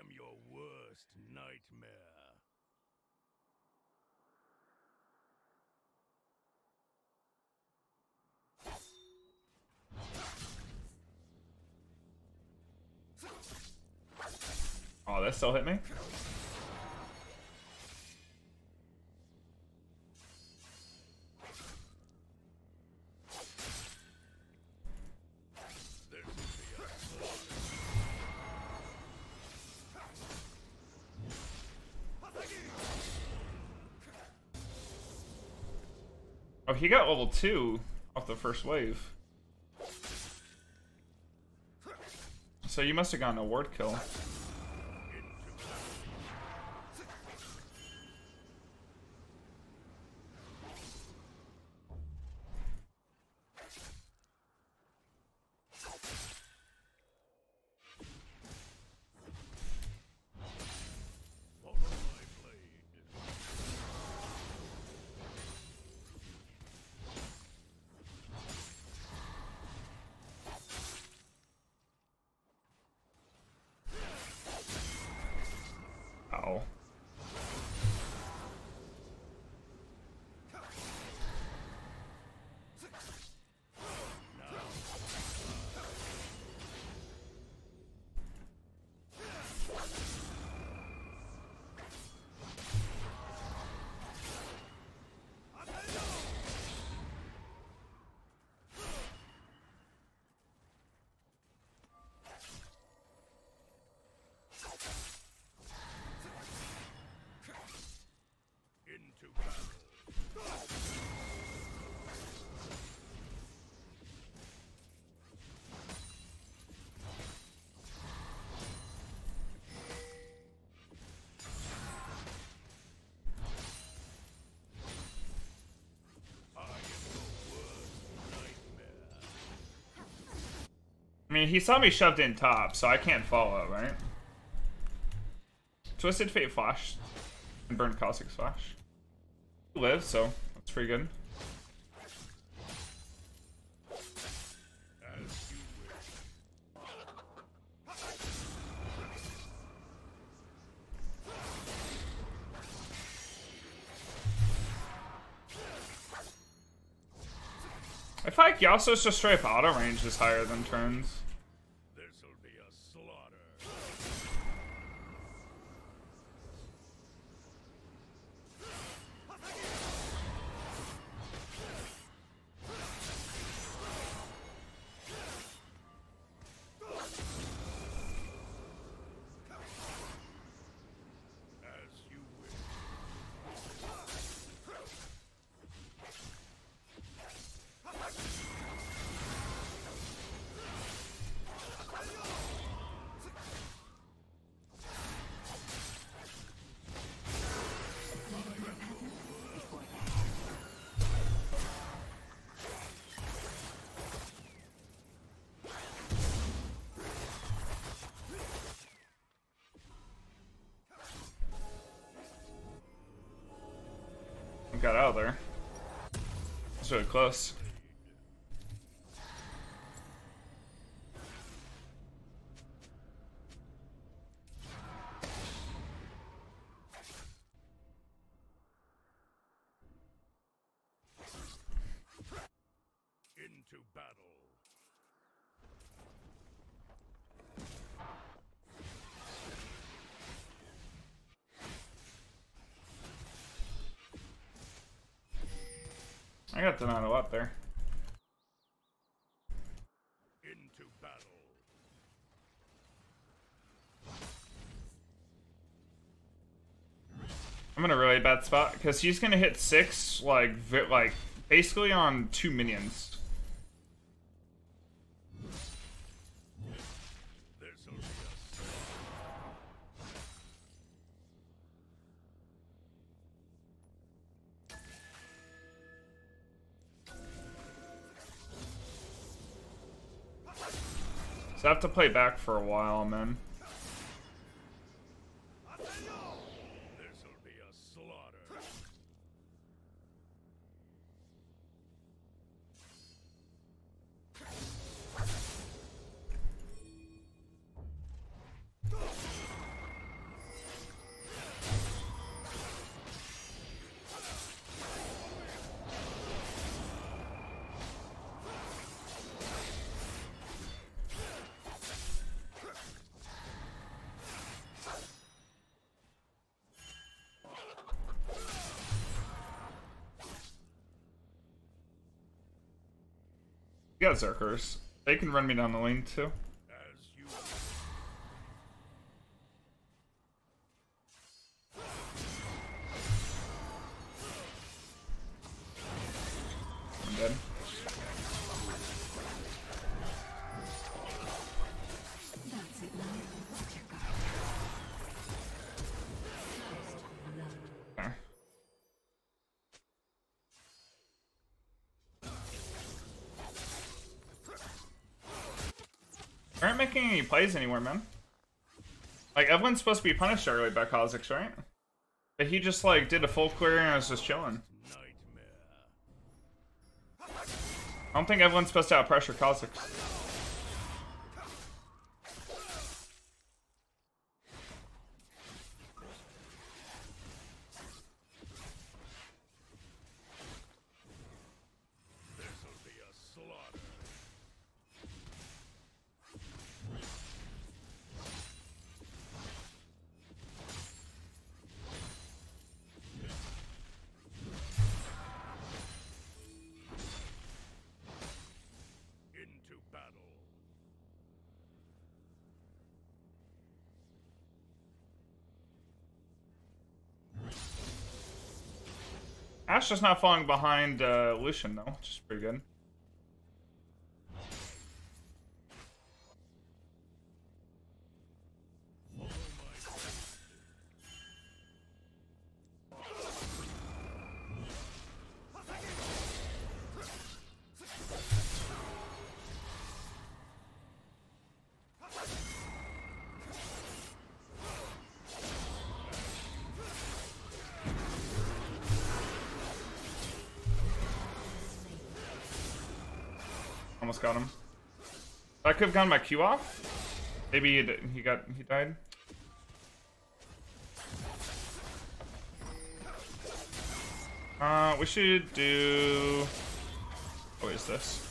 am your worst nightmare. Oh, that still hit me? Oh, he got level 2 off the first wave. So you must have gotten a ward kill. Ow. Into battle. I mean, he saw me shoved in top, so I can't follow, right? Twisted Fate Flash and Burn Caustic's Flash. He lives, so that's pretty good. I feel like Yasuo's just straight up auto range is higher than turns. This'll be a slaughter. As you wish. Got out of there. It's really close. Into battle. I got denied a lot there. Into battle. I'm in a really bad spot because he's gonna hit 6 like basically on 2 minions. This'll be a slaughter. So I have to play back for a while, man. This'll be a slaughter. We got Zerkers. They can run me down the lane too. As you I'm dead. Okay. Aren't making any plays anymore, man. Like, Evelyn's supposed to be punished early by Kha'Zix, right? But he just, like, did a full clear and was just chilling. nightmare. I don't think Evelyn's supposed to outpressure Kha'Zix. This'll be a slaughter. Into battle. Ashe just not falling behind Lucian, though, which is pretty good. Almost got him. I could have gotten my Q off. Maybe he died. We should do. What is this?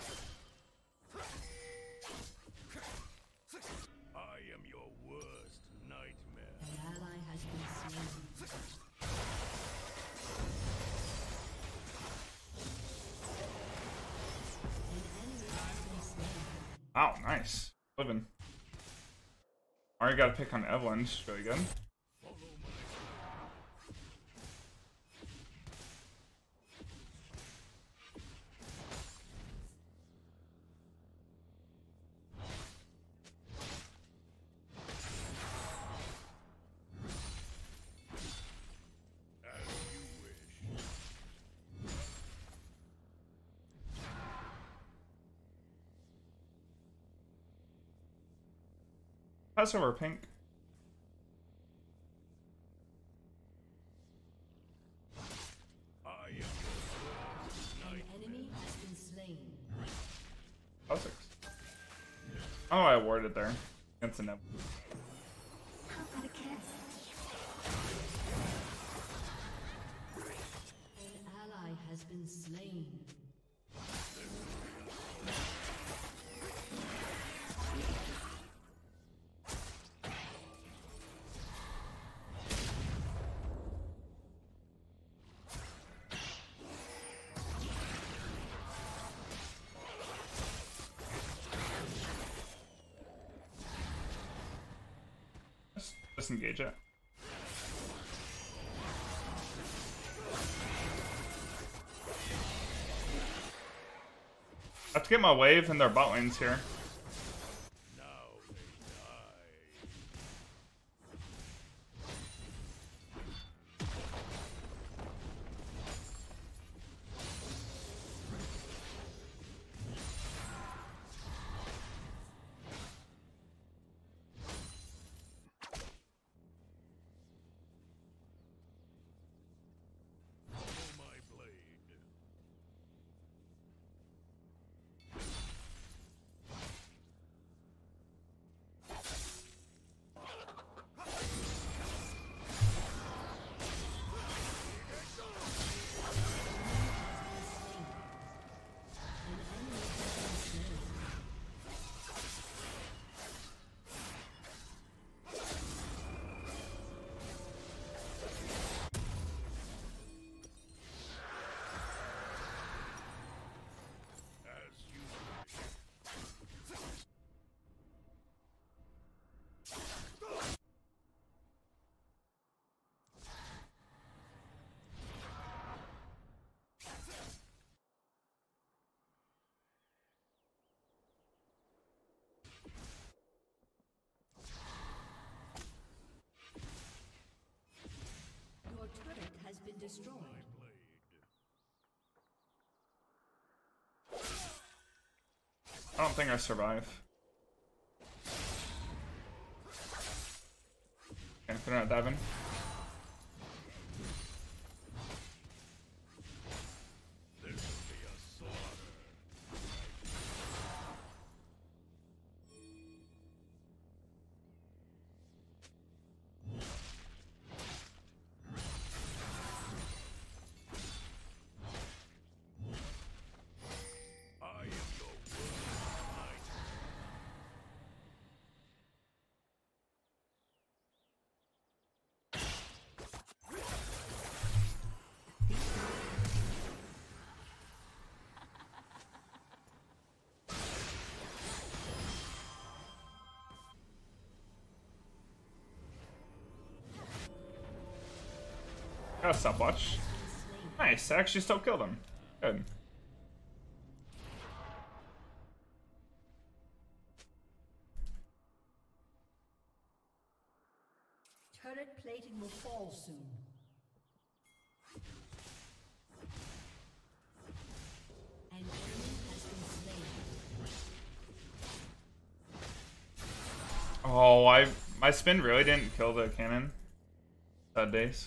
I am your worst nightmare. An ally has been slain. An enemy has been slain. Oh, nice. Living. Already got to pick on Evelyn. She's really good. As you wish. Pass over pink. I am your worst An nightmare. enemy has been slain. Kha'Zix. Oh, I warded there. Against an Evelyn. How about a kiss? An ally has been slain. Just disengage it. I have to get my wave in their bot lanes here. Now they die. Follow my blade. destroyed. I don't think I survive. Okay, they're not diving. Got a stopwatch. Nice, I actually still killed him. Good. Turret plating will fall soon. An enemy has been slain. Oh, my spin really didn't kill the cannon. Sad days.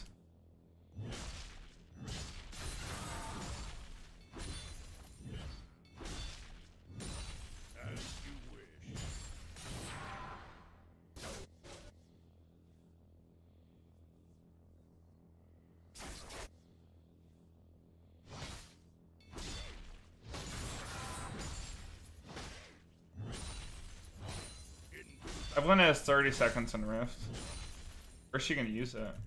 Evelyn has 30 seconds in Rift. Where's she gonna use it?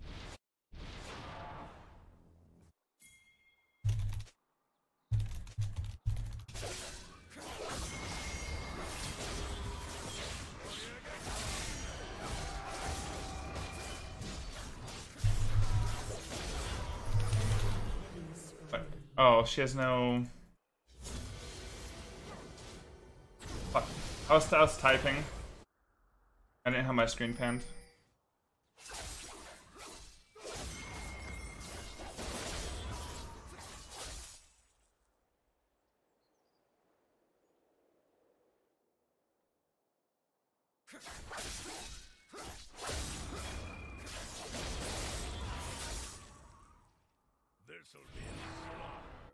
What? Oh, she has no... Fuck. I was typing. I didn't have my screen panned. This'll be a slaughter.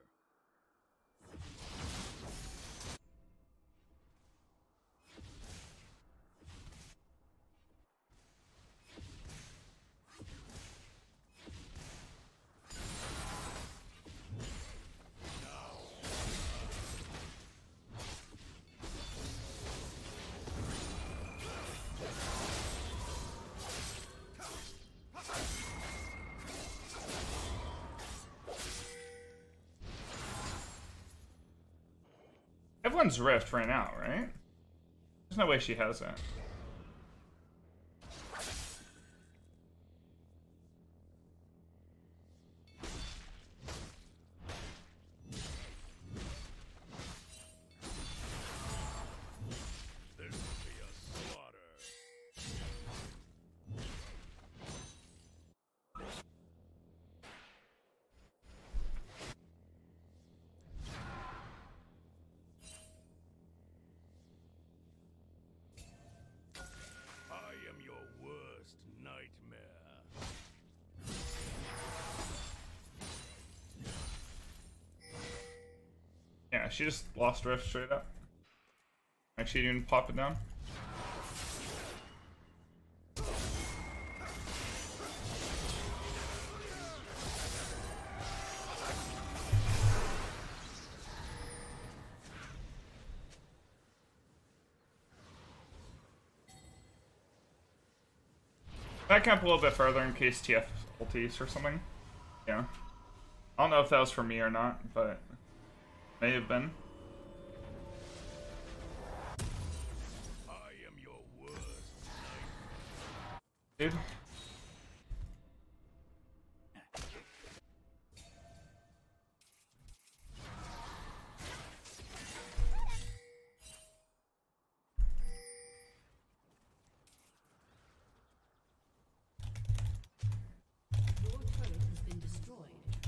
Everyone's Rift right now, right? There's no way she has it. This'll be a slaughter. I am your worst nightmare. Yeah, she just lost Rift straight up. Like she didn't pop it down. Back up a little bit further in case TF ulties or something. Yeah. I don't know if that was for me or not, but may have been. I am your worst nightmare. Dude. Your turret has been destroyed.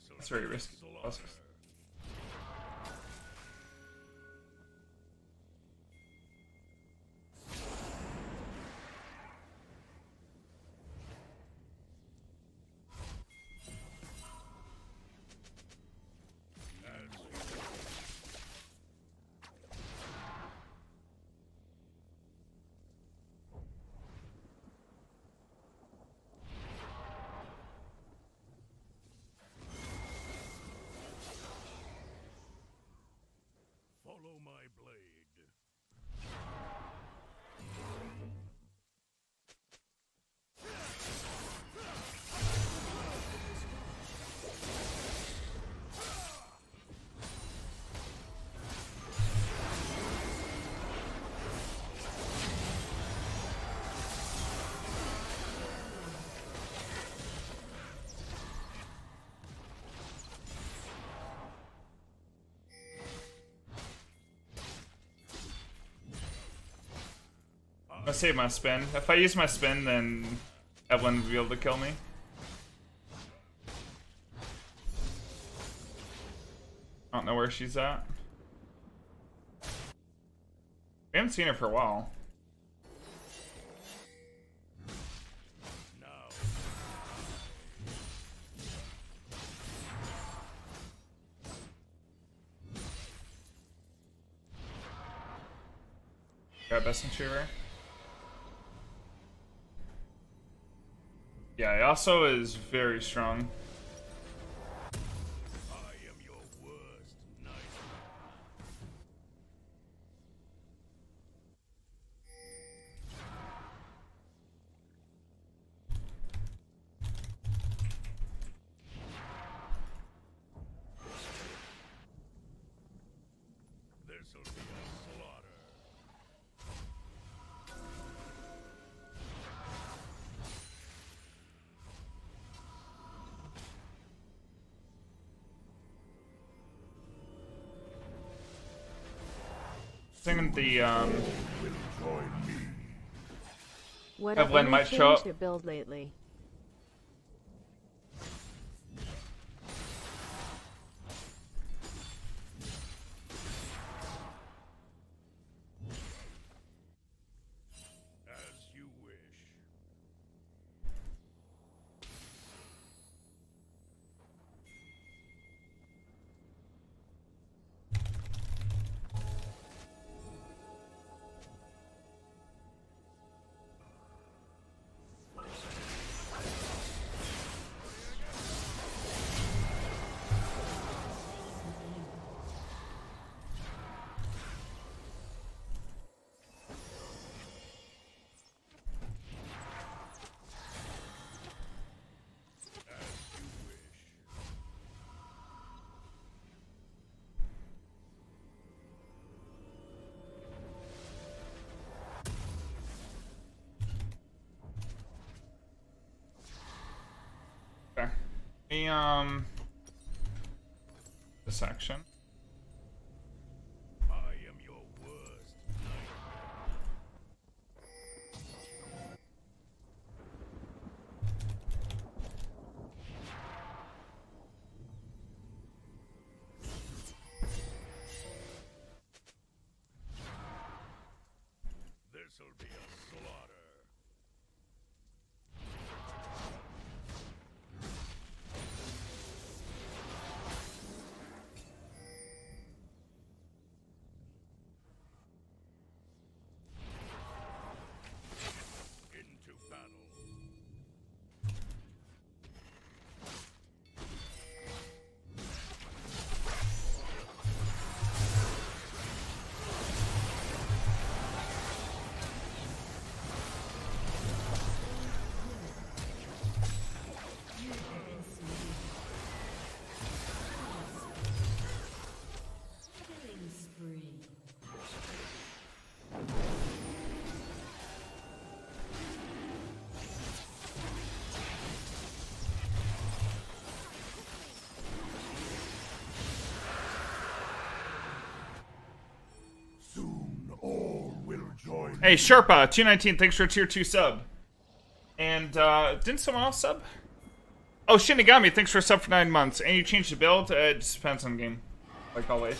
That's very risky. Follow my blade. I'm gonna save my spin. If I use my spin, then Evelyn will be able to kill me. I don't know where she's at. We haven't seen her for a while. Now. Got best in Shiver. Yeah, Yasuo is very strong. I am your worst nightmare. This'll be a slaughter. Singing the What Evelyn have might you show changed up. your build lately? As you wish. Okay. This section. I am your worst nightmare. This'll be a slaughter. Into battle. Killing spree. Soon all will join. Hey, Sherpa, 219, thanks for a tier 2 sub. And, didn't someone else sub? Oh, Shinigami, thanks for a sub for 9 months. And you changed the build? It just depends on the game. Like always.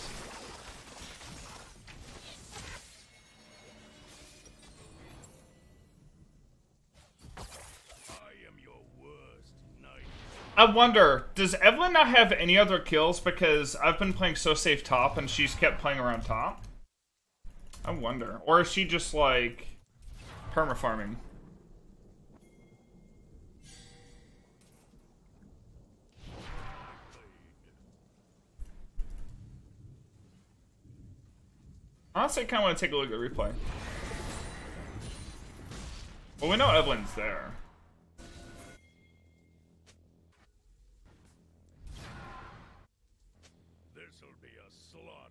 I wonder, does Evelynn not have any other kills because I've been playing so safe top and she's kept playing around top? I wonder. Or is she just like perma-farming? Honestly, I kind of want to take a look at the replay. Well, we know Evelynn's there. This'll be a slaughter.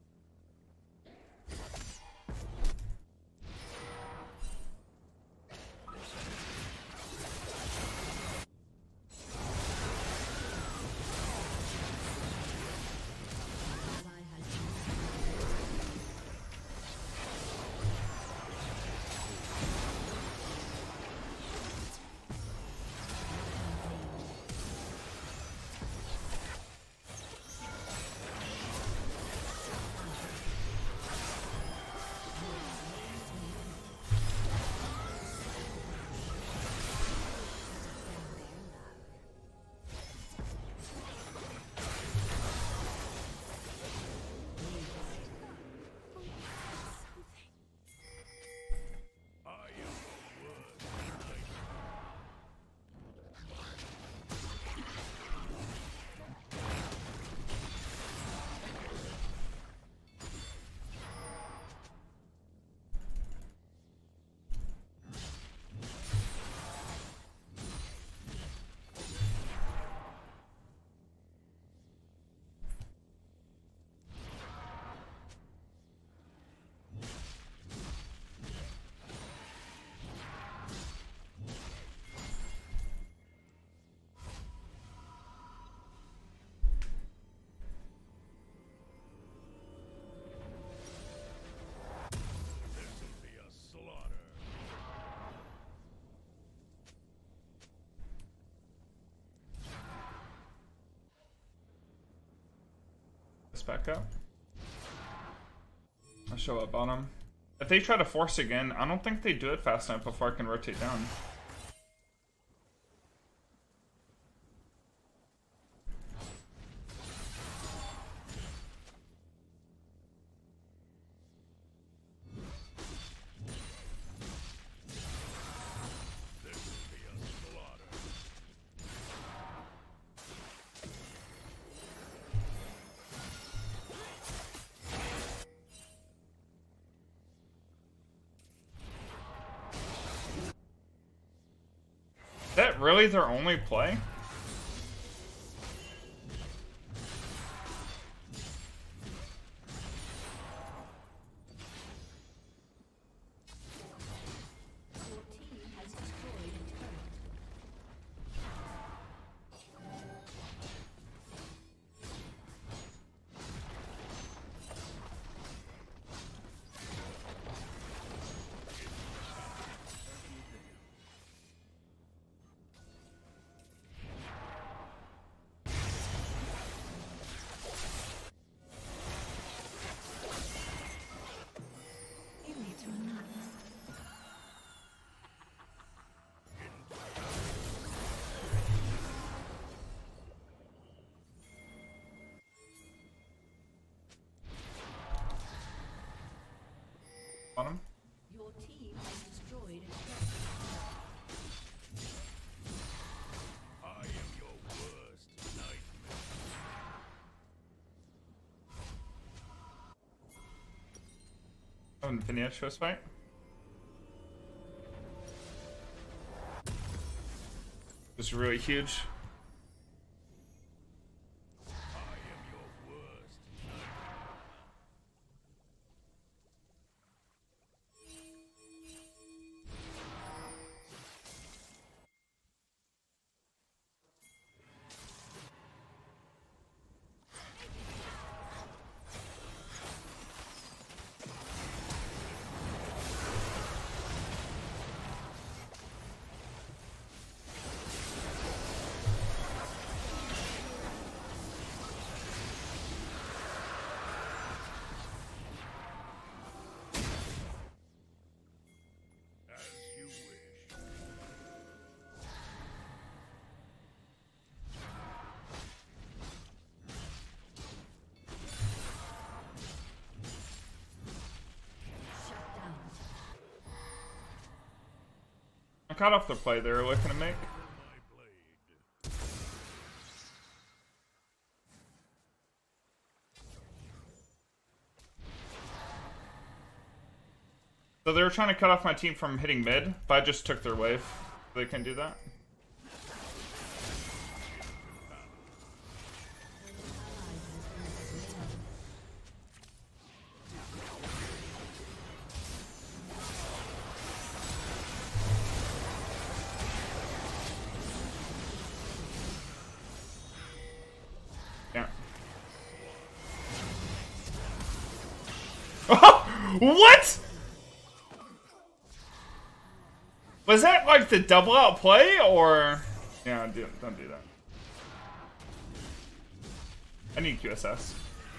Back up. I'll show up on them. If they try to force again, I don't think they do it fast enough before I can rotate down. Is that really their only play? On him. Your team has destroyed a I am your worst nightmare. Oh, and finish this fight. This is really huge. forgot off the play they were looking to make. So they were trying to cut off my team from hitting mid, but I just took their wave. They can do that. Yeah. What? Was that like the double out play, or? Yeah, don't do that. I need QSS.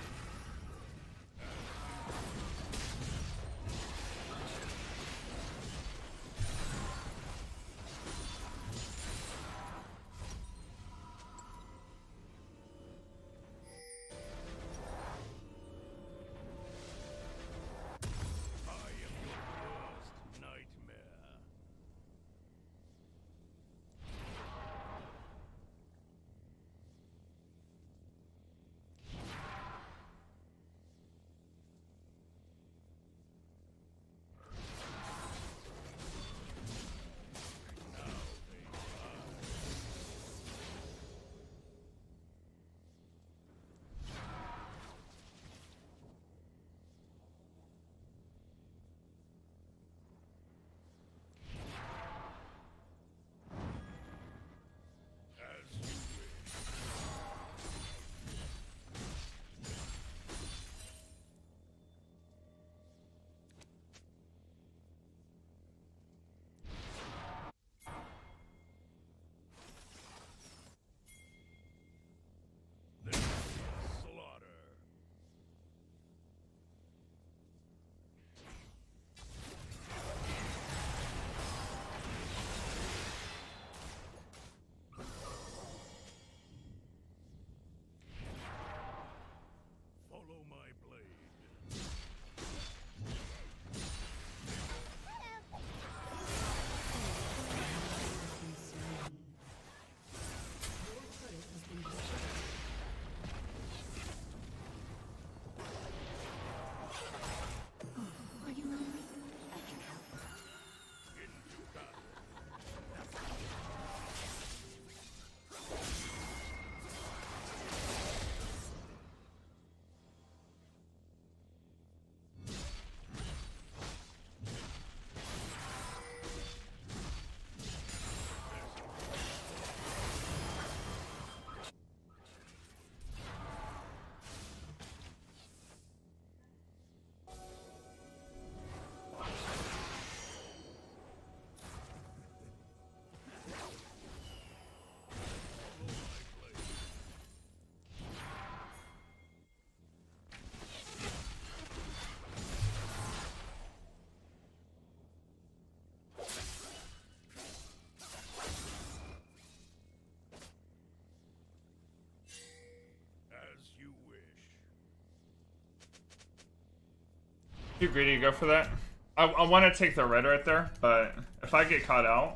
Too greedy to go for that. I want to take the red right there, but if I get caught out,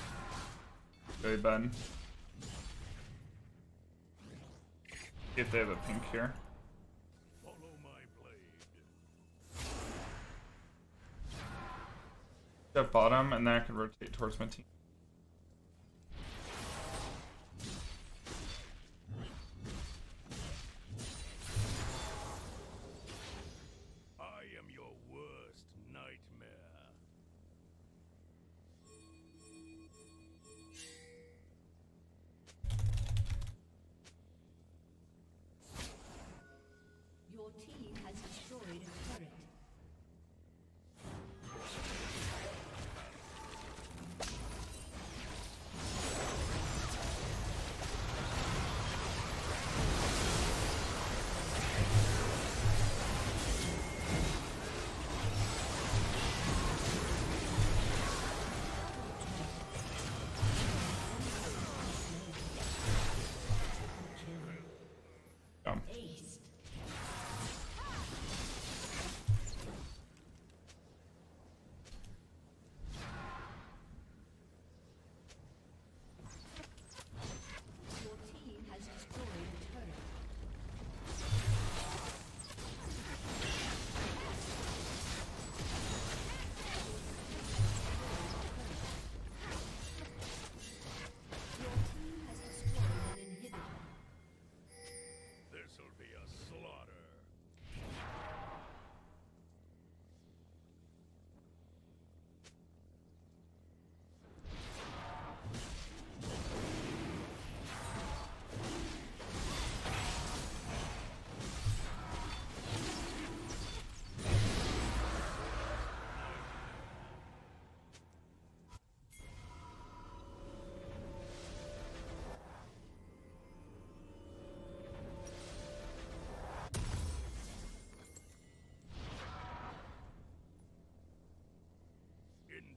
very bad. See if they have a pink here. At bottom, and then I can rotate towards my team. Your team has destroyed a turret.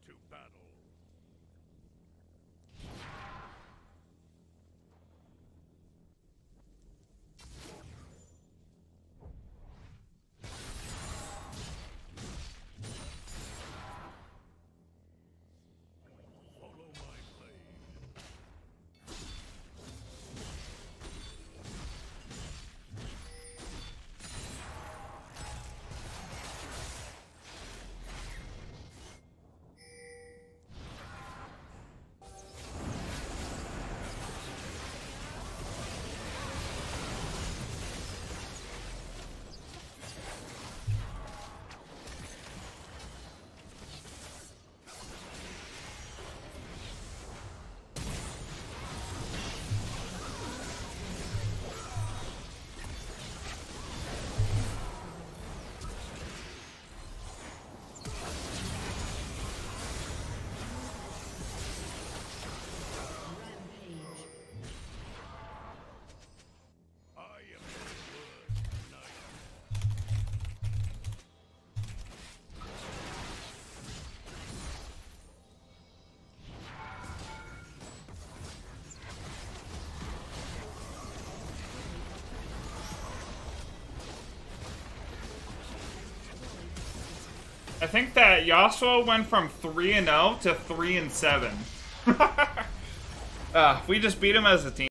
to battle. Follow my blade. I am your worst nightmare. I think that Yasuo went from 3-0 to 3-7. We just beat him as a team.